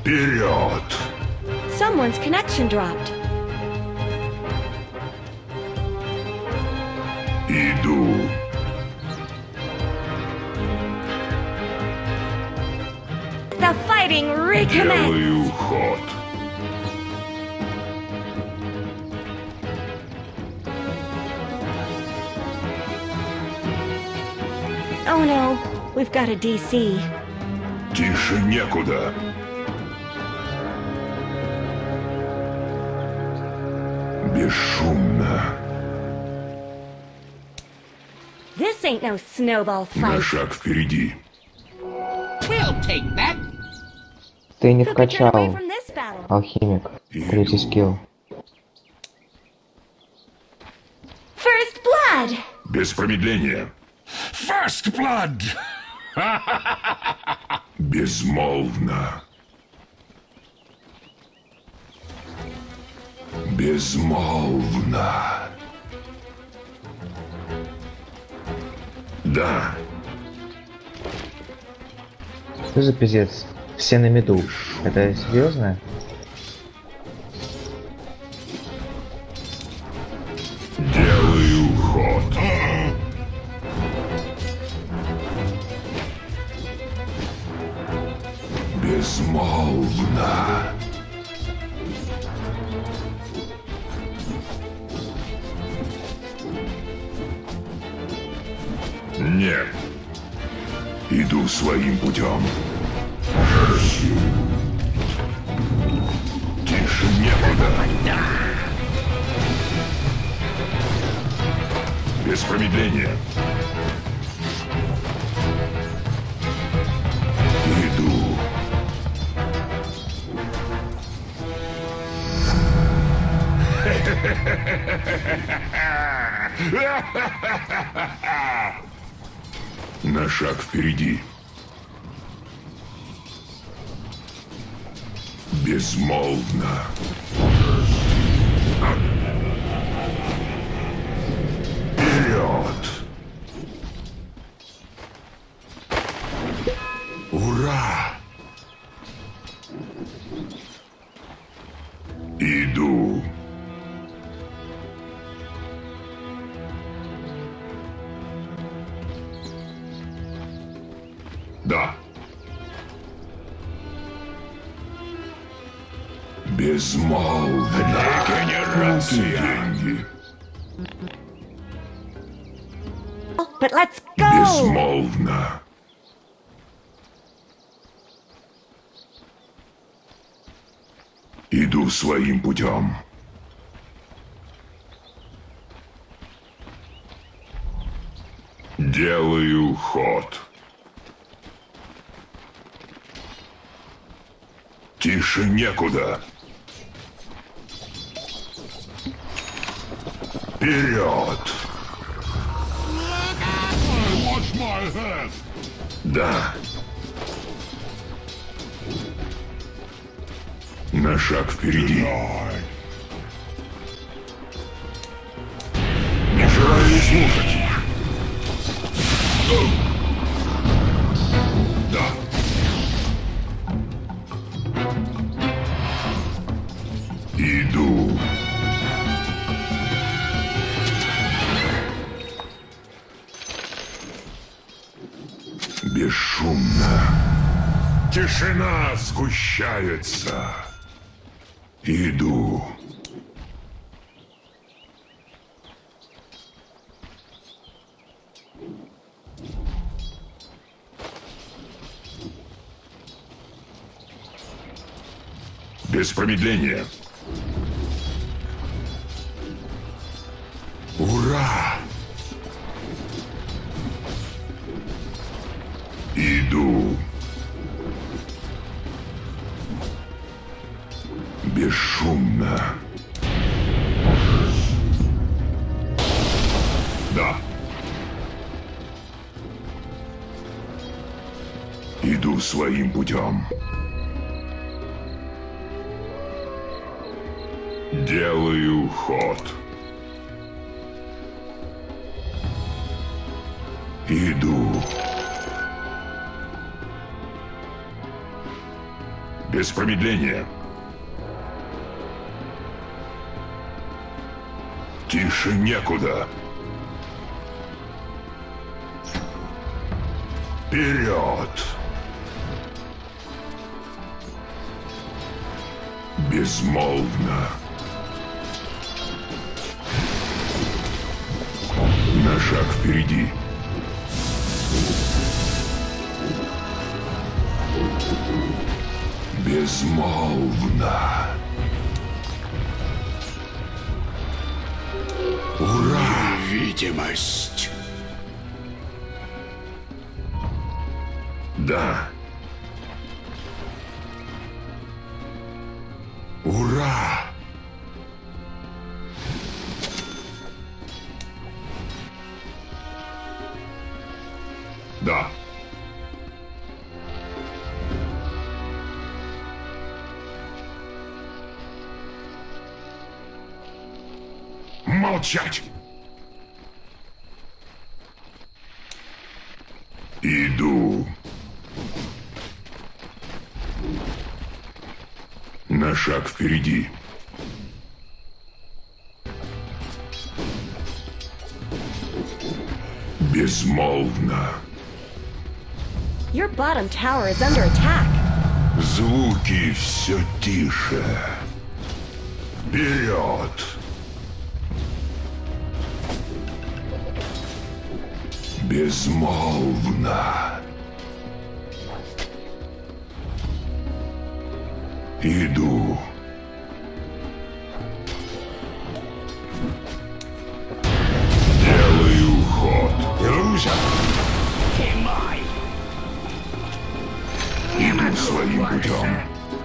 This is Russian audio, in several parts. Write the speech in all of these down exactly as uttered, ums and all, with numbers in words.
Вперед! Someone's connection dropped. Иду. The fighting recommences. Делаю ход. Oh no, we've got a D C. Тише некуда. Бесшумно. This ain't no snowball На fight. шаг впереди. We'll take that. Ты не Who could turn away вкачал, from this battle? алхимик. Третий скилл. First blood! Без промедления. First blood. Безмолвно. Безмолвно. Да. Что за пиздец? Все на меду. Это серьезно? Делаю ход. Безмолвно. Нет. Иду своим путем. Тише некуда. Без промедления. Иду. На шаг впереди. Безмолвно. Вперед! Ура! Иду. Да. Безмолвно. Регенерация. Деньги. But let's go! Безмолвно. Иду своим путем. Делаю ход. Тише некуда. Вперед! Watch my head. Да. На шаг впереди. Не желаю слушать. Да. Иду. Бесшумно. Тишина сгущается. Иду. Без промедления. Ура! Иду. Бесшумно. Да. Иду своим путем. Делаю ход. Иду. Без промедления. Тише некуда. Вперед! Безмолвно. На шаг впереди. Безмолвно. Ура! Видимость. Да. Ура! Да. Молчать! Иду. На шаг впереди. Безмолвно. Your bottom tower is under attack. Звуки все тише. Вперед! Безмолвно. Иду. Делаю ход. Loser. Иду своим путем.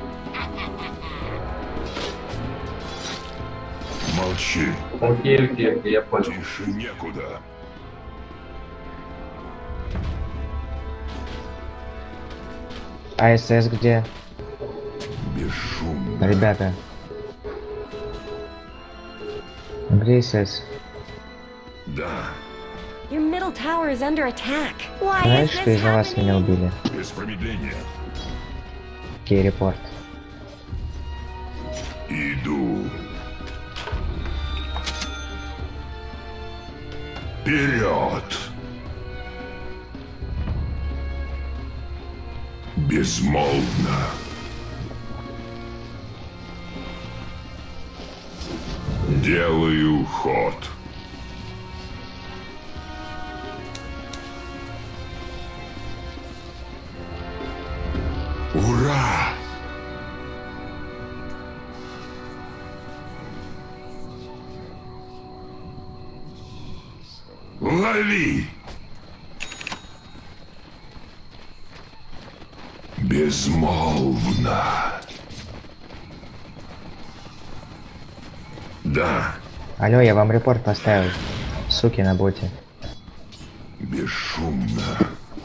Молчи. Окей, окей, окей, я понял. Тише некуда. А СС где? Бесшумно. Ребята. Где СС? Да. Your middle tower is under attack. Why Знаешь, is что this из-за вас меня happening? убили? Без промедления. Кей-репорт. Иду. Вперед! Безмолвно. Делаю ход. Ура! Лови! Безмолвно. Да, Алло, я вам репорт поставил. Суки на боте. бесшумно.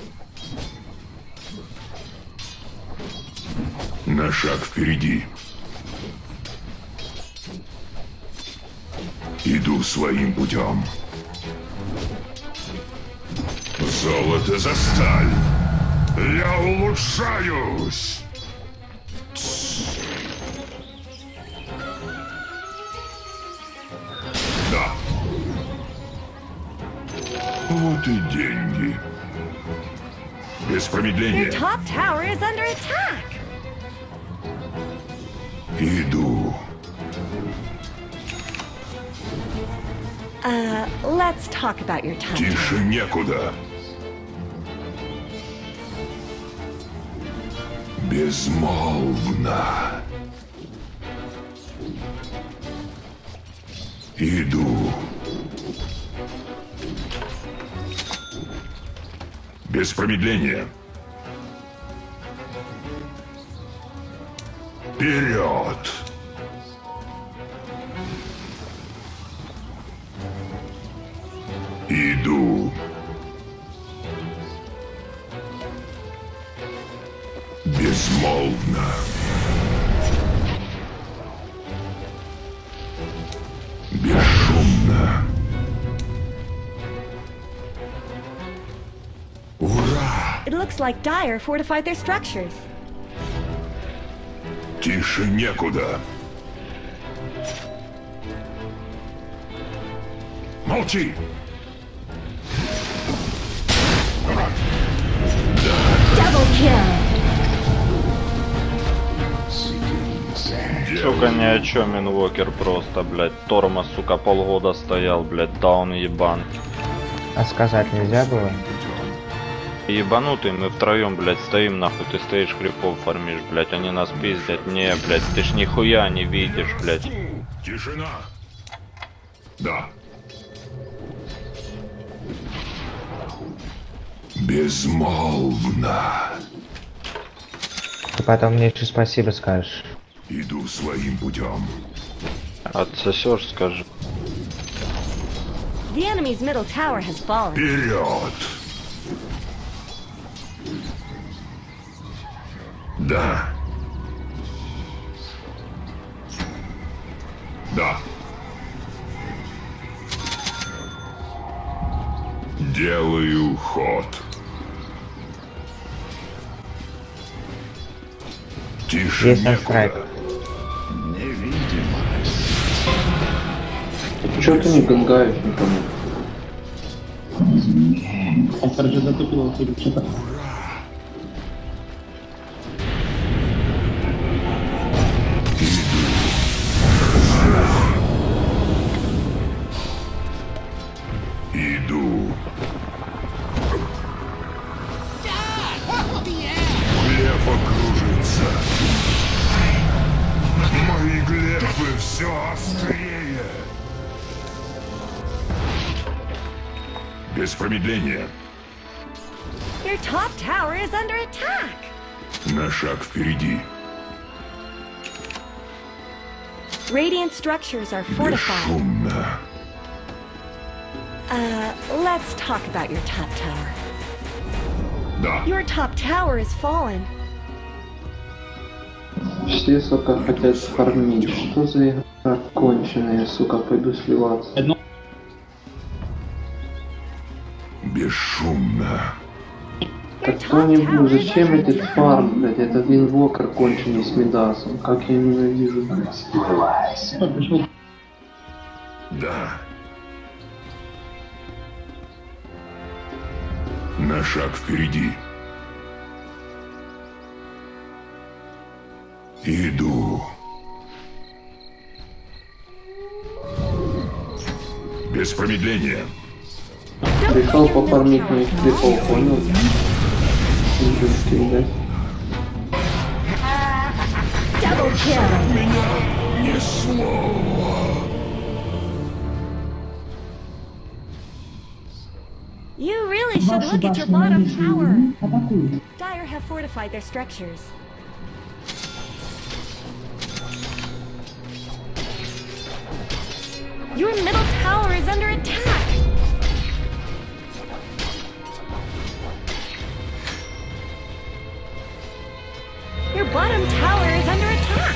На шаг впереди. Иду своим путем. Золото за сталь. Я улучшаюсь. Да. Вот и деньги. Без Your промедления. top tower is under attack. Иду. Uh, let's talk about your top Тише tower. некуда. Безмолвно. Иду. Без промедления. Вперед! Иду. Безмолвно. Бесшумно. Ура! It looks like Dire fortified their structures. Тише некуда. Молчи! Double kill. Сука, ни о чем, инвокер просто, блядь. Тормоз, сука, полгода стоял, блядь, даун ебан. А сказать нельзя было? Ебанутый, мы втроем, блядь, стоим, нахуй, ты стоишь, крипов фармишь, блядь, они нас пиздят. Не, блядь, ты ж нихуя не видишь, блядь. Тишина. Да. Безмолвно. Ты потом мне еще спасибо скажешь. Иду своим путем. Отсосешь, скажи. The enemy's middle tower has fallen. Вперед! Да. Да. Делаю ход. Тише Есть настройка. некуда. Чё ты не гангаешь никому? Автор же затупил или что-то. Иду. Глефа кружится. Мои глефы все острее. Без промедления. Your top tower is under attack. На шаг впереди. Radiant structures are fortified. Бесшумно. Uh, let's talk about your top tower. Да. Your top tower is fallen. Все, сука, хотят фармить. Что за игра конченая, сука, пойду сливаться. Бесшумно. Your Так top кто-нибудь, tower is зачем under этот attack. фарм, блядь, этот инвокер конченый с Мидасом? Как я ненавижу, блядь. Пришел. Да. На шаг впереди. Иду. Без промедления. Don't Пришел let your middle пофармить tower моих fall. крипов, понял? Индюшки, блядь. Double kill. Ни слова. You really should Ваши look at your башни bottom навешены, tower. атакуют. Dire have fortified their structures. Your middle tower is under attack. Your bottom tower is under attack.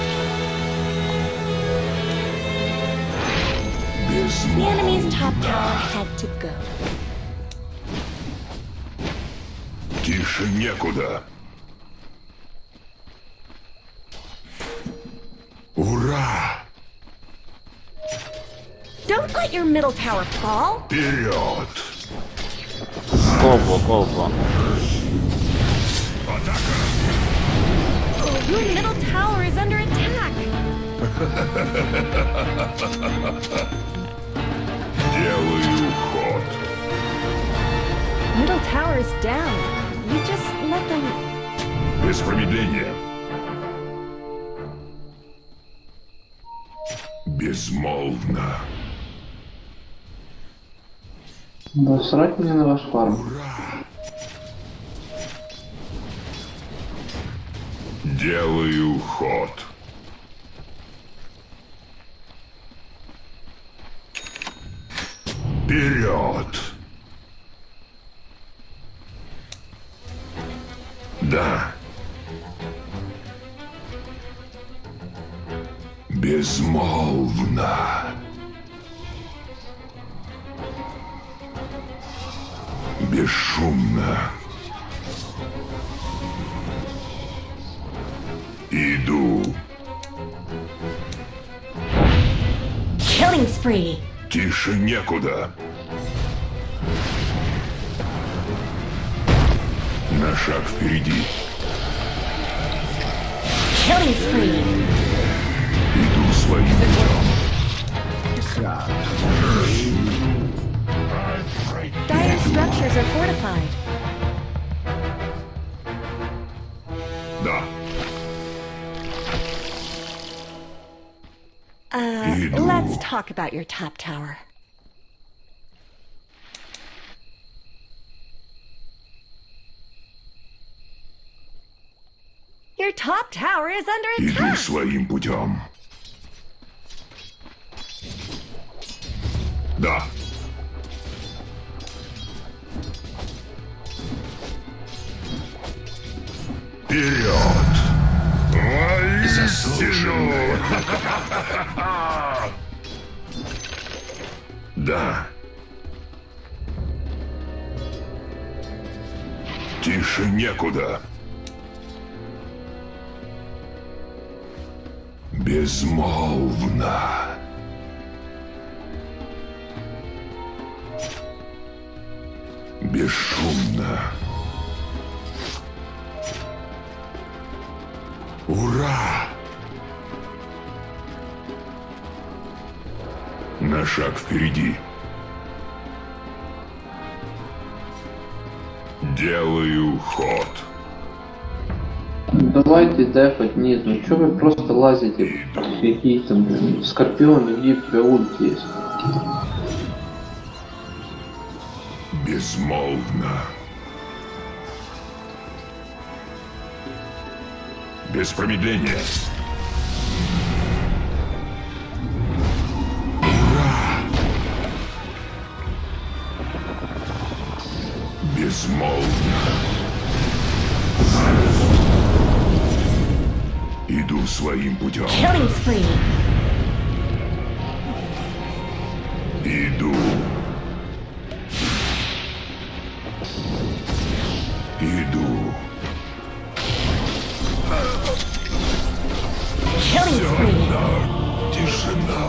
The enemy's top tower had to go. Тише некуда. Ура! Don't let your middle tower fall. Вперед! Колбо, колбо. Атака! Your middle tower is under attack. Делаю ход. Middle tower is down. You just let them. Без промедления. Безмолвно. Да срать мне на ваш фарм. Делаю ход. Вперед! Да. Безмолвно. Бесшумно. Иду. Killing spree. Тише некуда. На шаг впереди. Killing spree. Иду своим путем. Dire structures are fortified. Да. Uh, Иду. let's talk about your top tower. Your top tower is under Иду attack. своим путем. Да. Вперед! Воистину! Да. Тише некуда. Безмолвно. Бесшумно. Ура! На шаг впереди. Делаю ход. Давайте дефать, нет, ну что вы просто лазите? Какие там, блин, скорпионы, где у тебя ульт есть? Безмолвно. Без промедления. Ура! Безмолвно. Иду своим путем. Killing spree. Иду. Иду. Killing spree. Тишина.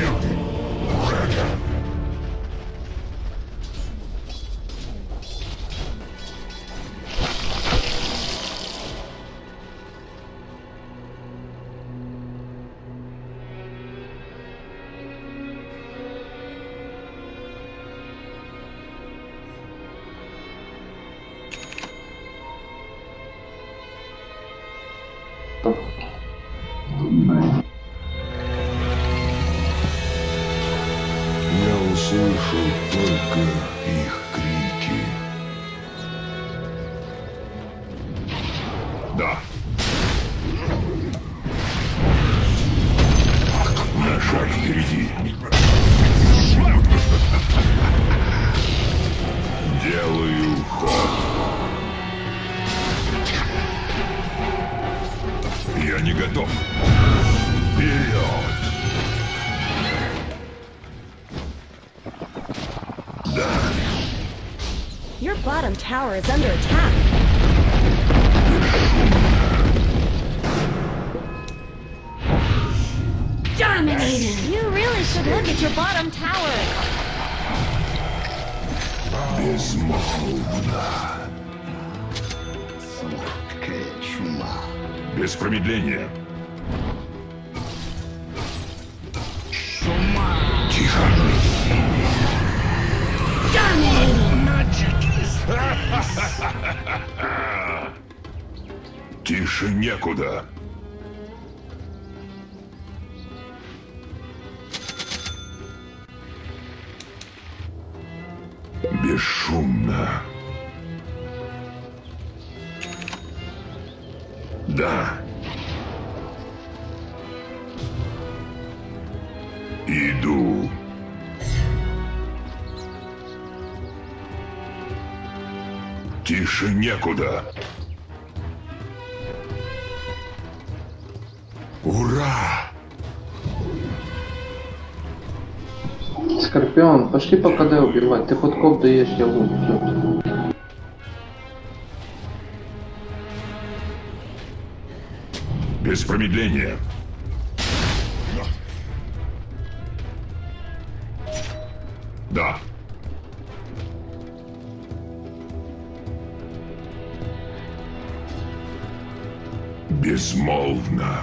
Я услышу только их крики. Да. На шаг впереди. Делаю ход. Я не готов. Вперед! Да. Your bottom tower is under attack. Dominating! You really should look at your bottom tower. Безмолвно. Без промедления. Тихо. Тише некуда. Бесшумно. Да. Иду. Тише некуда. Ура! Скорпион, пошли по КД убивать. Ты подкоп даешь, я лут. Без промедления. Да. Безмолвно.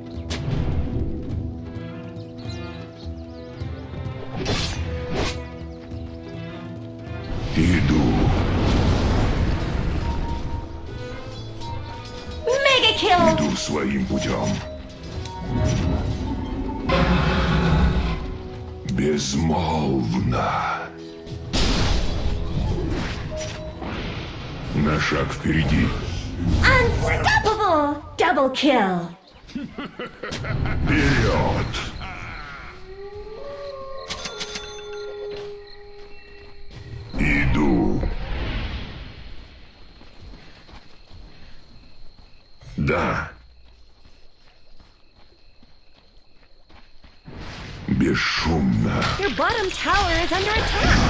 Иду. Mega kill! Иду своим путем. Безмолвно. На шаг впереди. Unstoppable! Double kill! Вперед! Иду. Да. Бесшумно. Your bottom tower is under attack!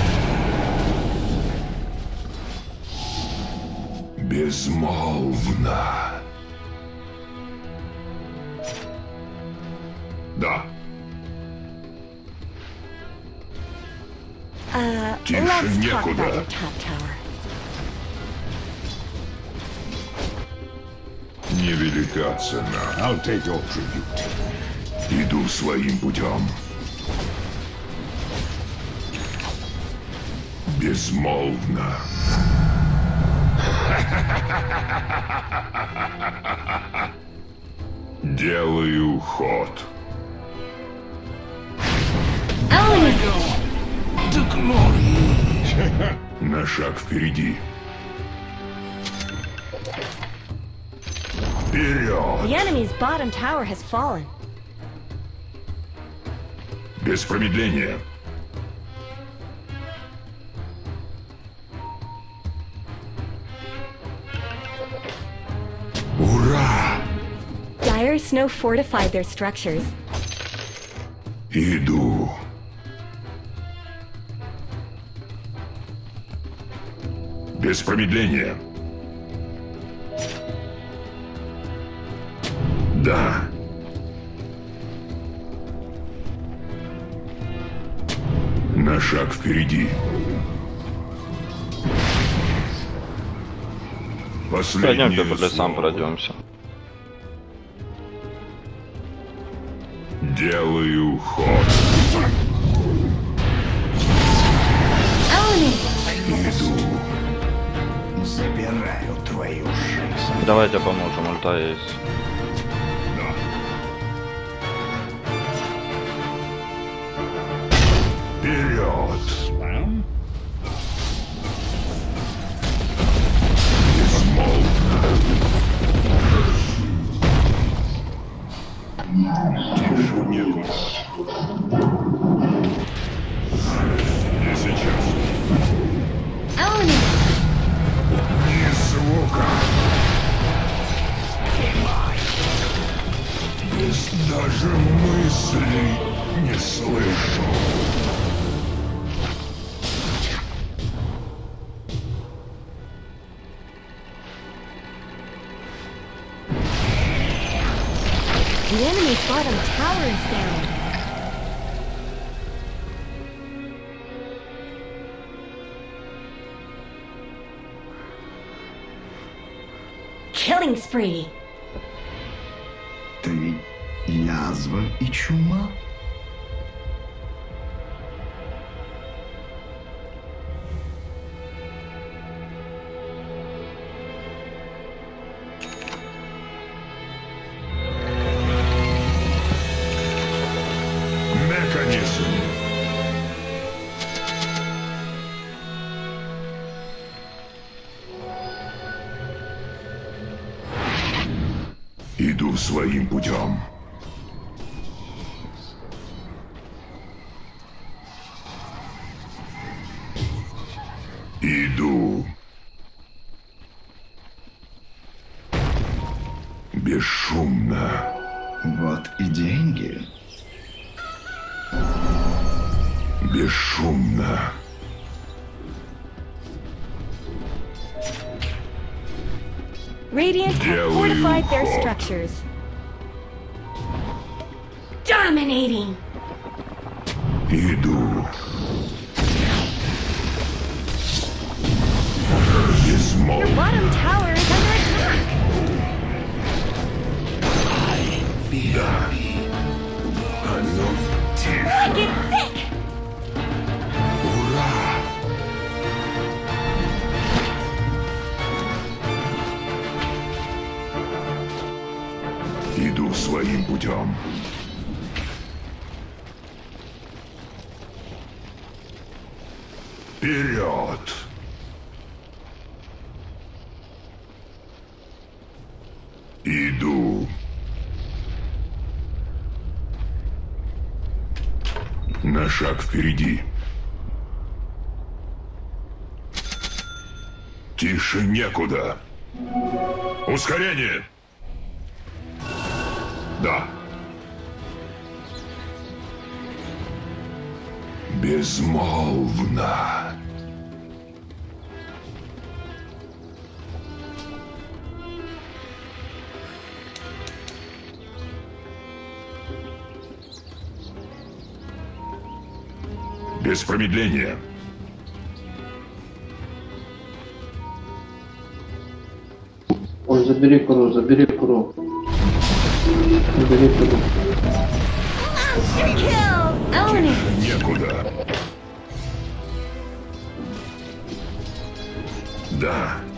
Безмолвно. Да. Uh, Тише let's talk некуда. about your top tower. Невелика цена. I'll take your tribute. Иду своим путем. Безмолвно. Делаю ход. Own it! На шаг впереди. Вперед! The enemy's bottom tower has fallen. Без промедления. Ура! Dire Snow fortified their structures. Иду. Без промедления. Да. На шаг впереди. Пойдемте Последнее по лесам слово. пройдемся. Делаю ход. Own it! Иду. Забираю твою жизнь. Давайте поможем, ульта есть. Да. Вперед! Безмолвно. Тише некуда. Не сейчас. Own it! Ни звука. Без даже мысли не слышу. The enemy's bottom tower is down. Killing spree. Ты язва и чума? Механизм. Иду своим путем. Иду. Бесшумно. Вот и деньги. Бесшумно. Radiant have Делаю fortified their ход. structures. Dominating! Иду. Безмолвно. Your bottom tower is under attack! Да. А ну, тише. I get sick! Ура! Иду своим путем. Вперед! Иду. На шаг впереди. Тише некуда. Ускорение! Да. Безмолвно. Без промедления. Ой, забери куру, забери куру. Забери куру. Monster kill! Own it! Некуда. Да.